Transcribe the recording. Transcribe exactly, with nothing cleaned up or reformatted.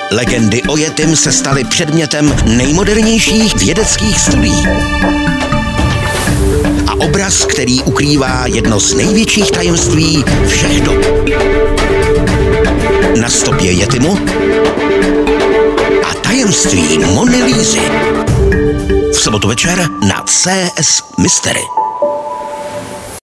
Legendy o Yetim se staly předmětem nejmodernějších vědeckých studií. A obraz, který ukrývá jedno z největších tajemství všech dob. Na stopě Yetimu a tajemství Mony Lízy. V sobotu večer na C S Mystery.